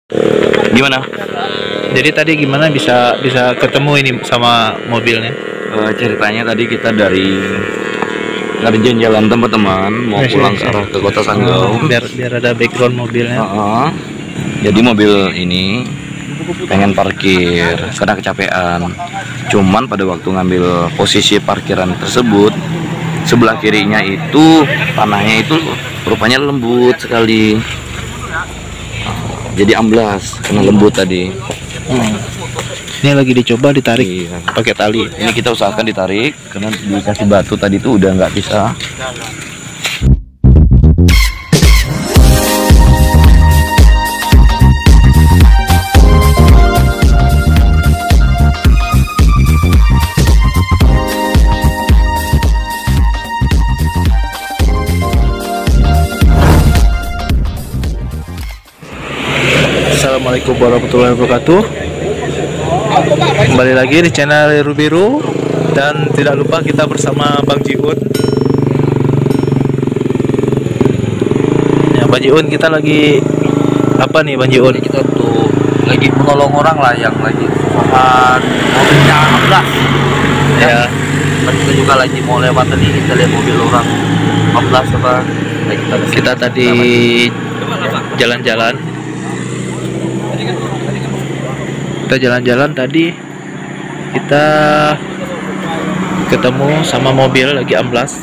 Gimana? Jadi tadi gimana bisa ketemu ini sama mobilnya? Ceritanya tadi kita dari jalan teman-teman mau pulang ke arah ke Kota Sanggau. Biar ada background mobilnya. Jadi mobil ini pengen parkir karena kecapean. Cuman pada waktu ngambil posisi parkiran tersebut, sebelah kirinya itu tanahnya itu rupanya lembut sekali. Jadi amblas karena lembut tadi. Ini lagi dicoba ditarik pakai tali. Ini kita usahakan ditarik karena dikasih batu tadi itu udah nggak bisa. Assalamualaikum warahmatullahi wabarakatuh. Kembali lagi di channel Liru Biru, dan tidak lupa kita bersama Bang Jiun. Ya, Bang Jiun, kita lagi apa nih Bang Jiun? Kita tuh lagi menolong orang lah yang lagi kesusahan, mobilnya amblas. Ya, Kita juga lagi mau lewat tadi, kita lihat mobil orang amblas apa. Kita tadi jalan-jalan. Tadi kita ketemu sama mobil lagi amblas.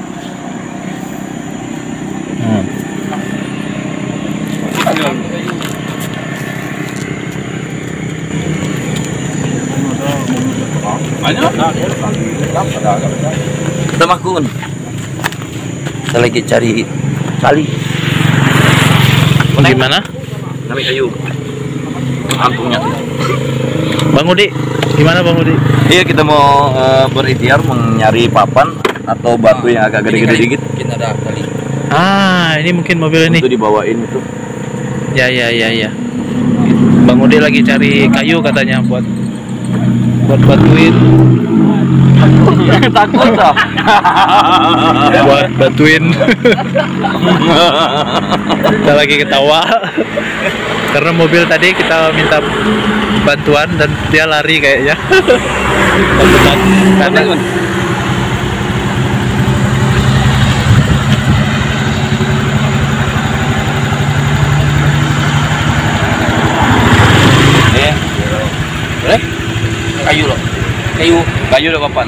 Kita makun. Kita lagi cari tali. Gimana? Kami kayu. Kampungnya tuh. Bang Udi, gimana Bang Udi? Iya, kita mau berikhtiar mencari papan atau batu yang agak gede-gede dikit. Mungkin ada tali. Ini mungkin mobil ini. Itu dibawain itu. Ya. Bang Udi lagi cari kayu katanya buat bantuin. Takut toh. Buat bantuin. Kita lagi ketawa karena mobil tadi kita minta bantuan dan dia lari kayaknya. Karena boleh? Kayu loh. Kayu udah papan.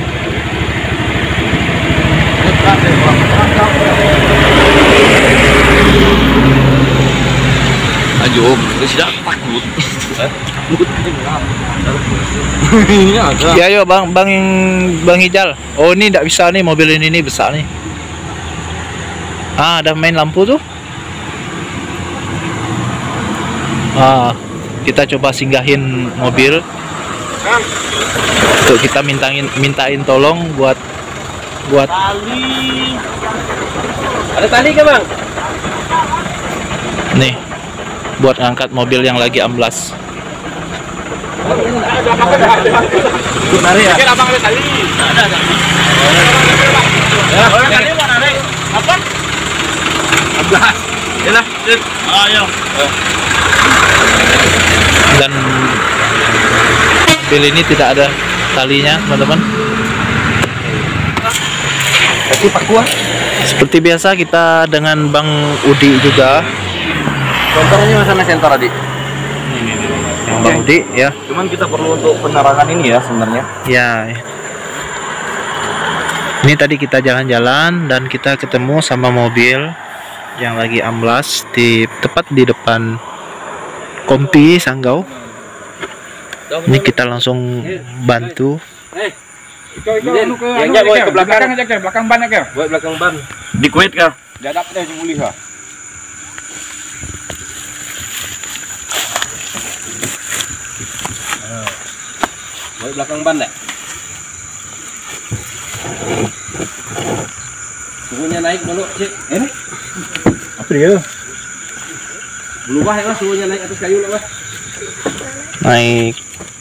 Ayo, sudah takut. Ya, ayo Bang Hijal. Oh, ini tidak bisa nih, mobil ini besar nih. Ada main lampu tuh. Kita coba singgahin mobil. Untuk kita mintain tolong buat tali. Ada tali ke Bang? Nih, buat ngangkat mobil yang lagi amblas. Tali ya? Abang ada tali. Ada. Ya, tali mau narik. Apa? Amblas. Yalah, Ayo. Dan mobil ini tidak ada talinya, teman-teman. Pak Kuah. Seperti biasa kita dengan Bang Udi juga. Contohnya sana sensor tadi. Bang Udi ya. Cuman kita perlu untuk penerangan ini ya sebenarnya. Ya. Ini tadi kita jalan-jalan dan kita ketemu sama mobil yang lagi amblas tepat di depan Kompi Sanggau. Ini kita langsung bantu. Yang bawa ke belakang aja ke belakang ban aja. Buat belakang ban. Di Kuwait kah? Jadap deh mulih ha. Buat belakang ban deh. Suhunya naik dulu, Cik. Apa dia? Belum lah, suhunya naik atas kayu lah. Naik.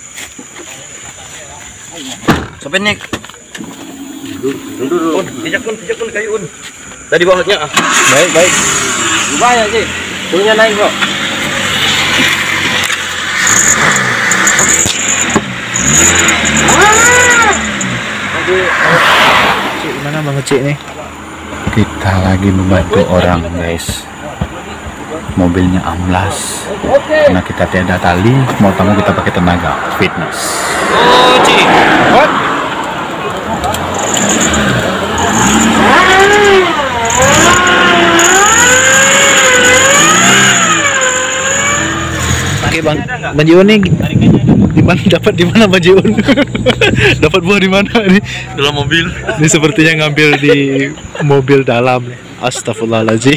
Sampai naik. Dulu. Pijak pun kayu un. Tadi bawahnya. Baik. Lumayan sih. Suhunya naik kok. Cik, gimana Bang Cik nih? Kita lagi membantu orang guys, mobilnya amblas karena kita tiada tali, mau tamu kita pakai tenaga fitness. Oh, Ci. Oke Bang Jiun nih, di mana Bang Jiun? Dapat buah di mana nih? Dalam mobil. Ini sepertinya ngambil di mobil dalam. Astagfirullahaladzim.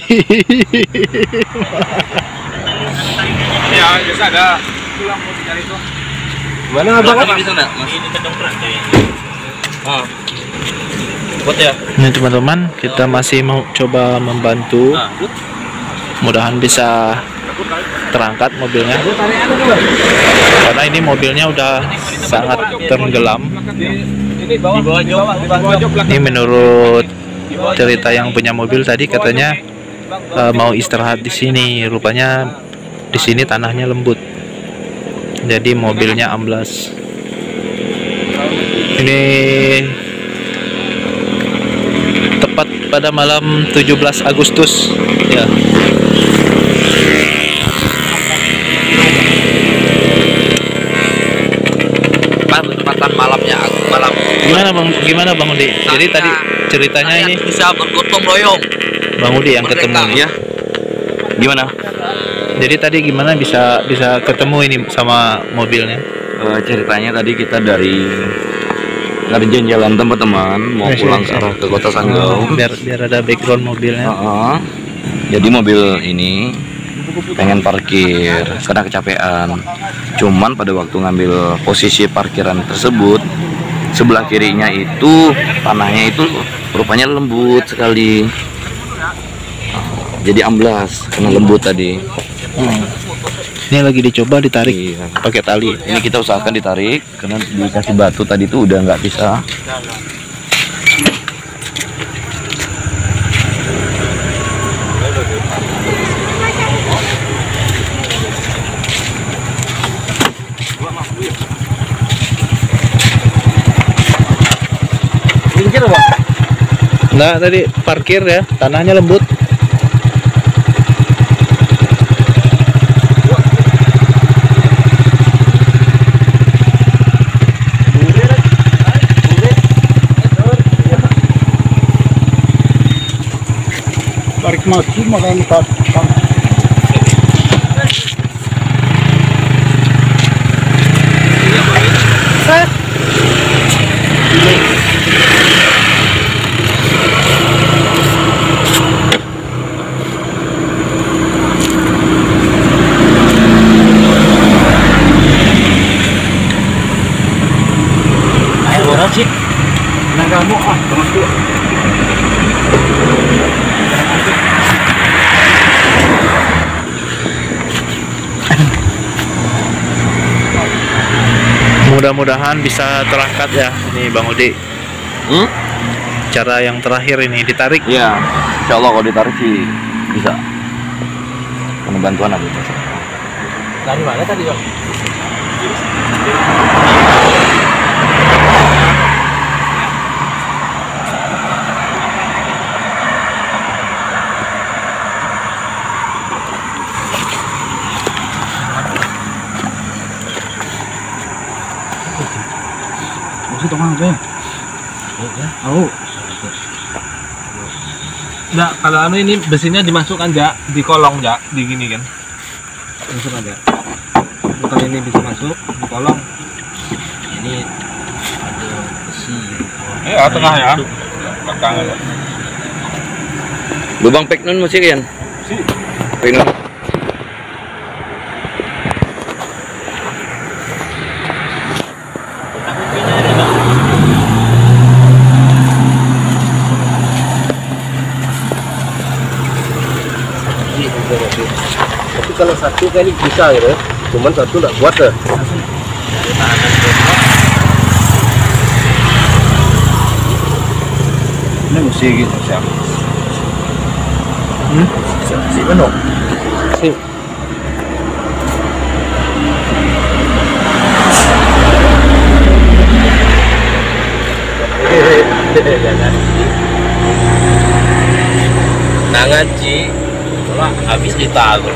Ya, biasa ada. Pulang mau cari itu. Gimana abang? Di sana, Mas. Ini kedongkrak kayaknya. Oh. Buat ya. Ini teman-teman, kita masih mau coba membantu. Mudahan bisa terangkat mobilnya. Karena ini mobilnya udah sangat tenggelam. Ini bawah jok. Ini menurut cerita yang punya mobil tadi katanya mau istirahat di sini. Rupanya di sini tanahnya lembut. Jadi mobilnya amblas. Ini tepat pada malam 17 Agustus ya. Bertepatan malamnya malam. Gimana Bang Udi? Jadi tadi ceritanya ini bisa bergotong royong. Bang Udi yang ketemu nih. Ya. Gimana? Jadi tadi gimana bisa ketemu ini sama mobilnya? Ceritanya tadi kita dari ngerjain jalan teman-teman mau pulang ke arah ke Kota Sanggau. Biar ada background mobilnya. Jadi mobil ini pengen parkir karena kecapean. Cuman pada waktu ngambil posisi parkiran tersebut, sebelah kirinya itu tanahnya itu rupanya lembut sekali. Jadi amblas karena lembut tadi. Ini lagi dicoba ditarik Iya. pakai tali. Ini kita usahakan ditarik karena dikasih batu tadi tuh udah nggak bisa. Nah tadi parkir ya, tanahnya lembut. Tarik maju makan Mudah-mudahan bisa terangkat ya ini Bang Udi. Cara yang terakhir ini ditarik. Iya, insya Allah kalau ditarik sih bisa. Karena bantuan apa? Dari mana tadi, Bang? Enggak, kalau anu ini besinya dimasukkan jak di kolong jak, di gini kan. Masuk aja. Bukan ini bisa masuk di kolong. Ini ada besi. Iya, tengah ya. Belakang aja. Lubang peknon masih kan? Peknon. Tapi kalau satu kali bisa gitu, cuman satu nggak kuat ya. ini mesti gitu siap. Si penuh. kita aku.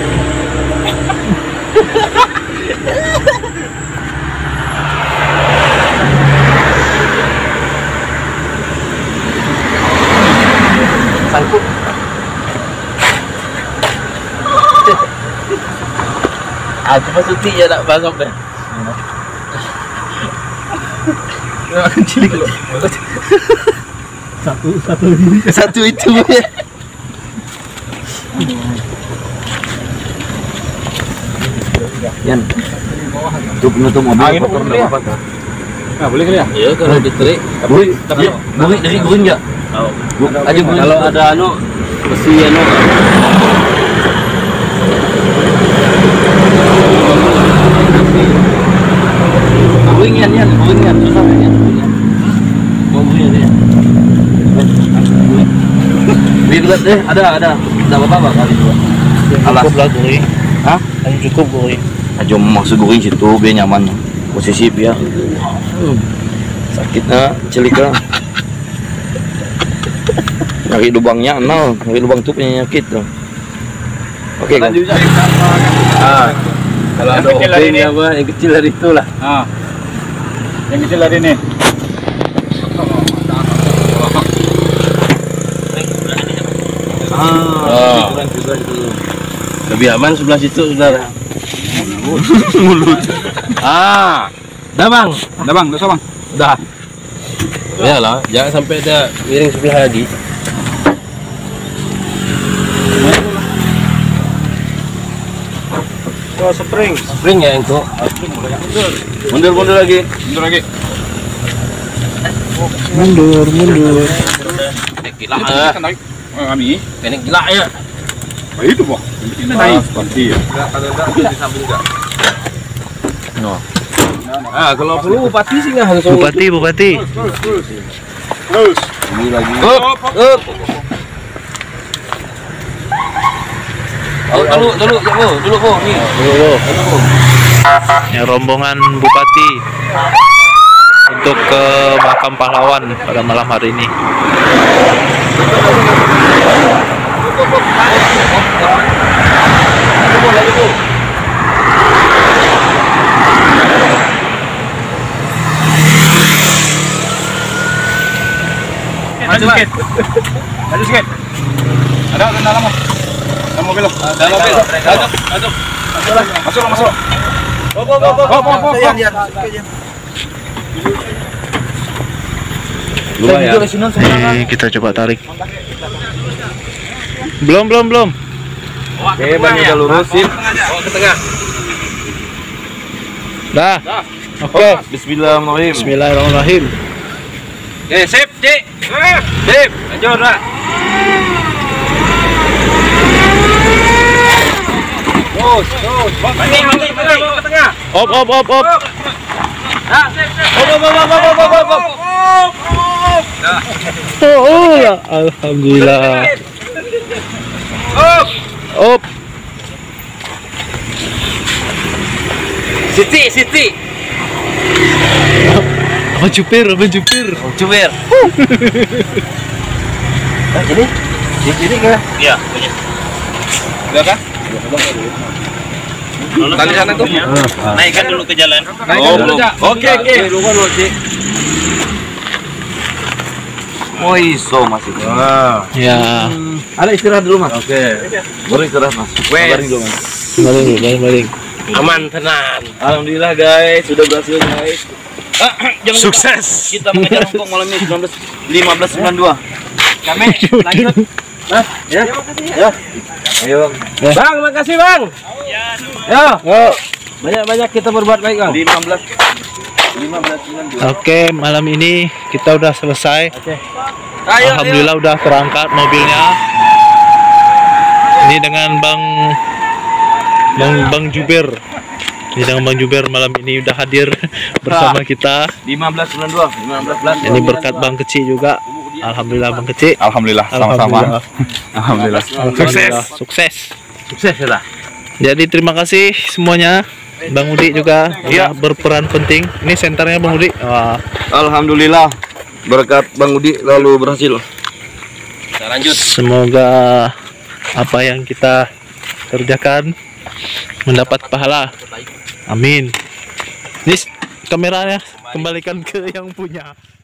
Sangkut. Aku pasti ya tak masuk deh. Satu itu ya. Yan. Untuk penutup mobil kotor enggak apa-apa kan? Nah, boleh kali ya? Iya kalau diterik. Buri dari guring enggak? Aja guring. Kalau ada anu mesti anu. Guringan susah ya. Mau guring ya. Biar lihat deh, ada apa-apa kali itu. Cukup lah guring. Hah? Hanya cukup guring. Aja masuk guring situ biar nyaman. Posisi ya. Sakitnya celika. Nyari lubangnya nol, nyari lubang tubnya nyakit tuh. Oke kan? Kalau ada openg apa yang kecil dari itulah. Yang kecil dari ini. Lebih aman sebelah situ, saudara. Mulut. Dah bang, Udah bang. dah. Ya lah, jangan sampai ada miring sebelah lagi. Oh, spring Ya itu. Mundur lagi. Mundur. Gila Kan naik. Kami. Kenek gila ya. Itu boh. Ini naik. Pasti ya. Kalau perlu bupati sih nggak harus. Bupati. Terus. Ini lagi. Up. Dulu kok nih. Ya, rombongan bupati untuk ke makam pahlawan pada malam hari ini. Maju sedikit. Ada dalam mau. Dalam mobil lo. Masuk. Nih, kita coba tarik. Belum. Oke, ban udah lurusin. Ke tengah. Dah. Oke. Bismillahirrahmanirrahim. Bismillahirrahmanirrahim. Sip, Dik. Sip, lanjut lah. Terus. Mandi ke tengah. Op. Nah, sip. Oh, alhamdulillah. Op. Siti. Apa jupir? Cubir. Ini kan? Iya. Udah kan? Tali sana tuh. Naikkan dulu ke jalan. Oke. Oh iso masih. Ya. Ada istirahat dulu mas. Oke. Baru istirahat mas. Kabarin dulu mas. Baling. Aman, tenang. Alhamdulillah guys, sudah berhasil guys. Jangan Sukses. Kita mengejar rongkong malam ini 1592. Kami lanjut. Ya. Ayo. Bang, makasih Bang. Ya. Banyak kita berbuat baik Bang. 1592. Oke, malam ini kita udah selesai. Ayo. Alhamdulillah udah terangkat mobilnya. Ini dengan Bang Jubir. Ini dengan Bang Jubir malam ini udah hadir bersama kita. 1592. Ini berkat Bang Kecil juga. Alhamdulillah Bang Kecil. Alhamdulillah, sama-sama. Alhamdulillah. Sukses. Sukses ya. Jadi terima kasih semuanya. Bang Udi juga ya berperan penting. Ini senternya Bang Udi. Wah, Alhamdulillah berkat Bang Udi lalu berhasil. Kita lanjut. semoga apa yang kita kerjakan mendapat pahala. Amin. Nis, kameranya kembalikan ke yang punya.